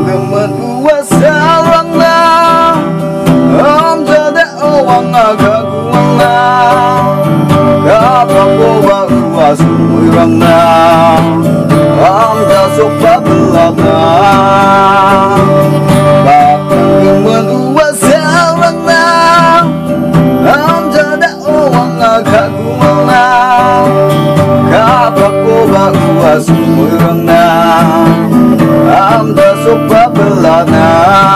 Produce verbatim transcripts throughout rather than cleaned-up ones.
gemen uwa sarang na am jada awang agaguang na kapag uwa uwa sumurang na am dasok pabelat na bakang gemen uwa sarang na am jada awang agaguang na kapag uwa uwa sumurang na am dasok pabelat na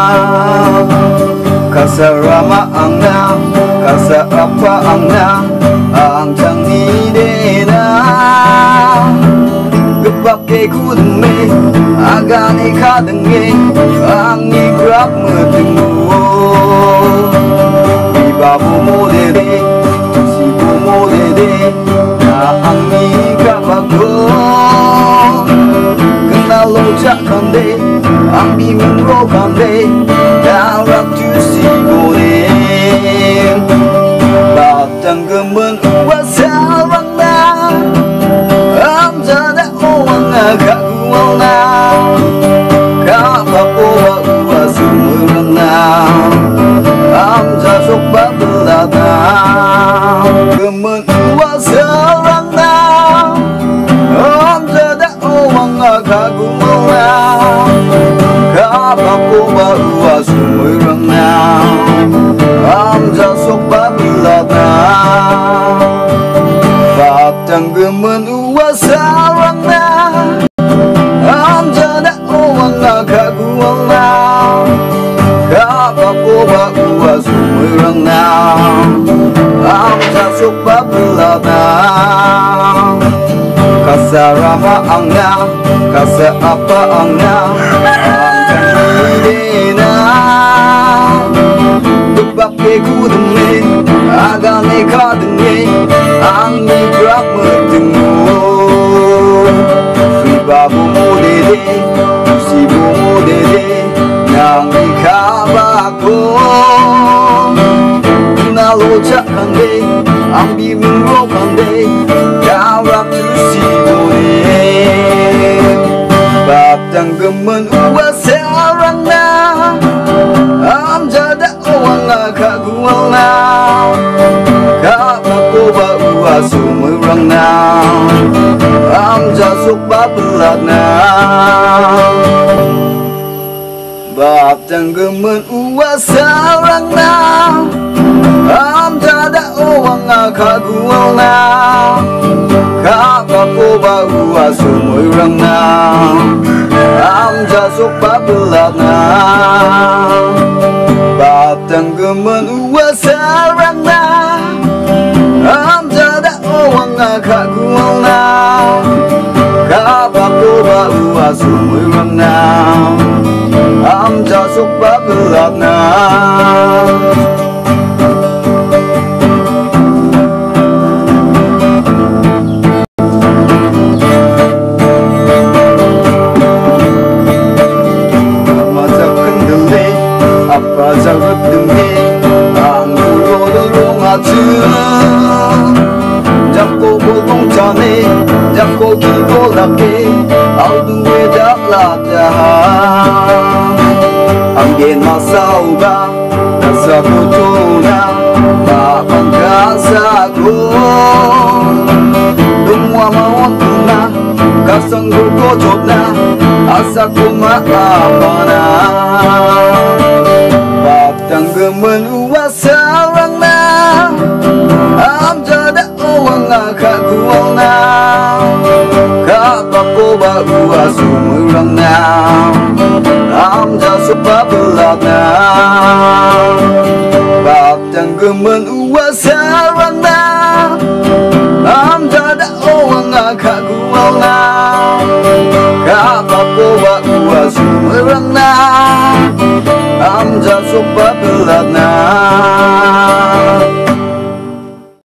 kasarama ang na kasarapa ang na ang tangi na gebake ku deme agane kadenge ang igrap metengu ibabu mo dede sibu mo dede na ang ikabago kenalo jakande ang bimingro kande darat tu sigone batang gemen uwa sarang na am jada awang agaguang na kapag uwa uwa sumurang na am jasok pabelat na gemen uwa sarang na am jada awang agaguang na kapag uwa uwa sumurang na am jasok pabelat na batang gemen uwa sarang na am jada awang agaguang na kapag uwa uwa sumurang na am jasok pabelat na kasarama ang na kasarapa ang na ang kanide na gebake ku deme agane kadenge ang igrap metengu ibabu mo dede sibu mo dede nang ikabago nalojak kande ang bimingro kande darat tu sigone batang gemen uwa sarang na am jada awang agaguang na kapag uwa uwa sumurang na am jasok pabelat na batang gemen uwa sarang na am jada awang agaguang na kapag uwa uwa sumurang na am jasok pabelat na batang gemen uwa sarang na am jada awang agaguang na kapag uwa uwa sumurang na am jasok pabelat na apa jagat demi ang dulong atu jako bolong jane jako kiko lake au duwe dak lataha angin masauba nasa kutuna makan kasago dumwa mawon tuna kasang gurko jodna asa kuma apana batang gemen uwa sarang na am jada awang agaguang na kapag uwa uwa sumurang na am jasok pabelat na batang gemen uwa sarang na am jada awang agaguang na kapag uwa uwa sumurang na am jasok pabelat na